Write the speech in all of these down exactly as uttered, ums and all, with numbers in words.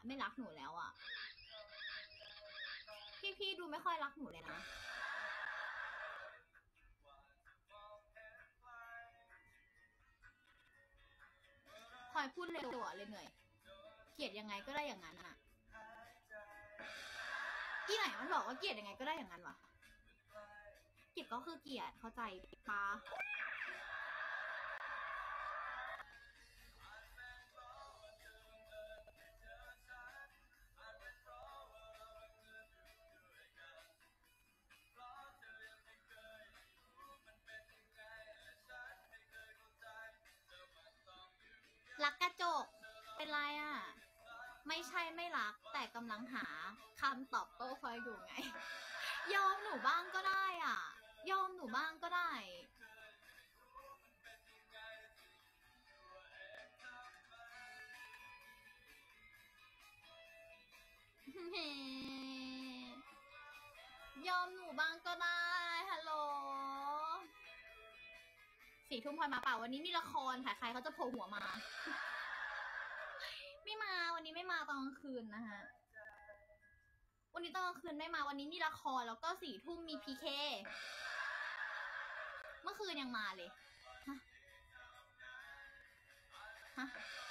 ไม่รักหนูแล้วอ่ะพี่ๆดูไม่ค่อยรักหนูเลยนะพลอยพูดเร็วตัวเลยเหนื่อยเกลียดยังไงก็ได้อย่างนั้นอ่ะที่ไหนมันบอกว่าเกลียดยังไงก็ได้อย่างนั้นวะเกลียดก็คือเกลียดเข้าใจปะรักกระจกเป็นไรอ่ะไม่ใช่ไม่รักแต่กำลังหาคำตอบโต้พลอยอยู่ไงยอมหนูบ้างก็ได้อ่ะยอมหนูบ้างก็ได้ยอมหนูบ้างก็ได้ฮัลโหลสี่ทุ่มพลอยมาเปล่าวันนี้มีละครค่ะใครเขาจะโผล่หัวมาไม่มาวันนี้ไม่มาตอนกลางคืนนะฮะวันนี้ตอนกลางคืนไม่มาวันนี้มีละครแล้วก็สี่ทุ่มมีพีเคเมื่อคืนยังมาเลยฮะฮะ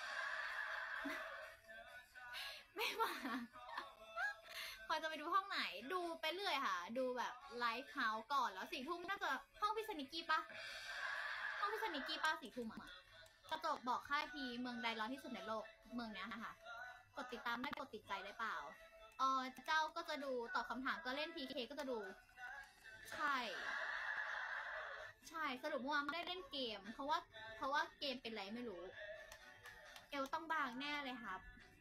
ไม่มาพลอยจะไปดูห้องไหนดูไปเรื่อยค่ะดูแบบไลฟ์เฮาส์ก่อนแล้วสี่ทุ่มน่าจะห้องพี่สนิกกี้ปะห้องพี่สนิกกี้ปะสี่ทุ่มอะกระจกบอกค่าทีเมืองใดร้อนที่สุดในโลกเมืองนี้นะคะกดติดตามได้กดติดใจได้เปล่าเออเจ้าก็จะดูตอบคำถามก็เล่น พี เค ก็จะดูใช่ใช่สรุปว่าไม่ได้เล่นเกมเพราะว่าเพราะว่าเกมเป็นไรไม่รู้เอวต้องบางแน่เลยครับ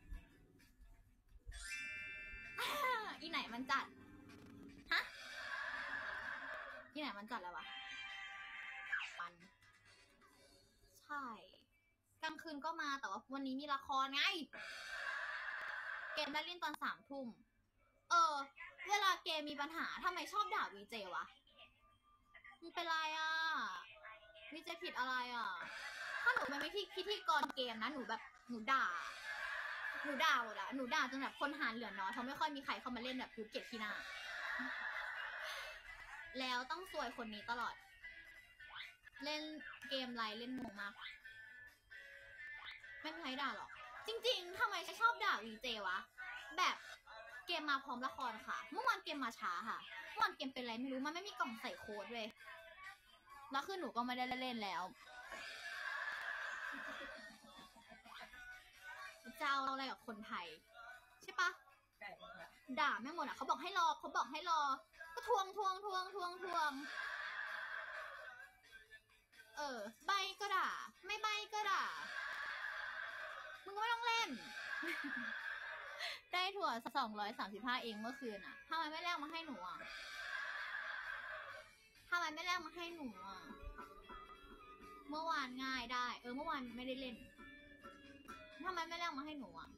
อีไหนมันจัดฮะอีไหนมันจัดแล้ววะปันใช่กลางคืนก็มาแต่ว่าวันนี้มีละครไงเกมได้เล่นตอนสามทุ่มเออเวลาเกมมีปัญหาทำไมชอบด่าวีเจวะมันเป็นไรอ่ะวีเจผิดอะไรอ่ะถ้าหนูเป็นพิธีกรเกมนะหนูแบบหนูด่าหนูด่าหมดละหนูด่าจนแบบคนหาเหลือน้อยเขาไม่ค่อยมีใครเข้ามาเล่นแบบยูเก็ตที่หน้าแล้วต้องซวยคนนี้ตลอดเล่นเกมไรเล่นงงมากไม่มีใครด่าหรอกจริงๆทำไมฉันชอบด่าวีเจวะแบบเกมมาพร้อมละครค่ะเมื่อวานเกมมาช้าค่ะเมื่อวานเกมเป็นไรไม่รู้มันไม่มีกล่องใส่โค้ดเลยแล้วคือหนูก็ไม่ได้เล่นแล้วเจ้าอะไรกับคนไทยใช่ปะด่าไม่หมดอ่ะเขาบอกให้รอเขาบอกให้รอก็ทวงทวงทวงทวงทวงเออใบก็ด่าไม่ใบก็ด่ามึงก็ไม่ต้องเล่นได้ถั่วสองร้อยสามสิบห้าเองเมื่อคืนอ่ะทำไมไม่แลกมาให้หนูอ่ะทำไมไม่แลกมาให้หนูอ่ะเมื่อวานง่ายได้เออเมื่อวานไม่ได้เล่นทำไมไม่แลกมาให้หนูอ่ะ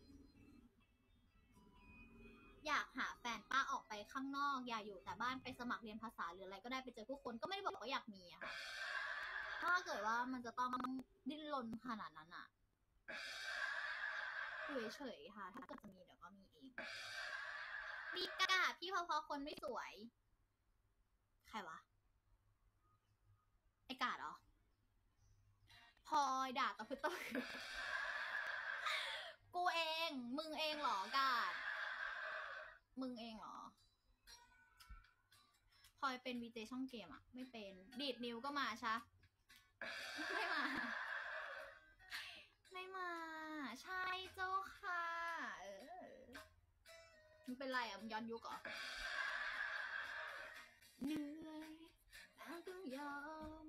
อยากหาแฟนป้าออกไปข้างนอกอย่าอยู่แต่บ้านไปสมัครเรียนภาษาหรืออะไรก็ได้ไปเจอผู้คนก็ไม่ได้บอกว่าอยากมีอะค่ะถ้าเกิดว่ามันจะต้องดิ้นรนขนาดนั้นอะอยู่เฉยๆค่ะถ้าเกิดจะมีเดี๋ยวก็มีเองมีกาดพี่พอพอคนไม่สวยใครวะไอ้กาดเหรอพลอยด่าตะพึดตะพึดกูเองมึงเองเหรอกาดมึงเองเหรอพลอยเป็นวีเจช่องเกมอะไม่เป็นดีดนิ้วก็มาใช่ไม่มาไม่มาใช่เจ้าค่ะเออมึงเป็นไรอ่ะมึงย้อนยุคเหรอเหนื่อยแต่ต้องยอม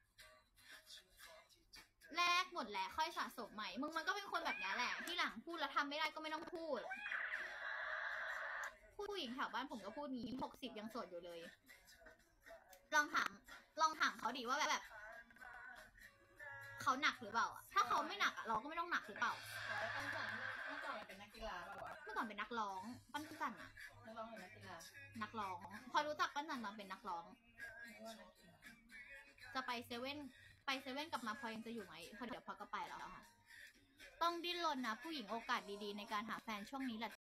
แลกหมดแหละค่อยสะสมใหม่มึงมันก็เป็นคนแบบนี้แหละที่หลังพูดแล้วทำไม่ได้ก็ไม่ต้องพูดผู้หญิงแถวบ้านผมก็พูดนี้หกสิบยังโสดอยู่เลยลองถามลองถามเขาดิว่าแบบเขาหนักหรือเปล่าถ้าเขาไม่หนักเราก็ไม่ต้องหนักหรือเปล่าปั้นจันเมื่อก่อนเป็นนักกีฬาเปล่าวะเมื่อก่อนเป็นนักร้องปั้นจันอะนักร้องหรือนักกีฬานักร้องพอรู้จักปั้นจันตอนเป็นนักร้องจะไปเซเว่นไปเซเว่นกลับมาพอยังจะอยู่ไหมพอเดี๋ยวพอก็ไปแล้วค่ะตต้องดิ้นรนนะ ผู้หญิงโอกาสดีๆ ในการหาแฟนช่วงนี้แหละ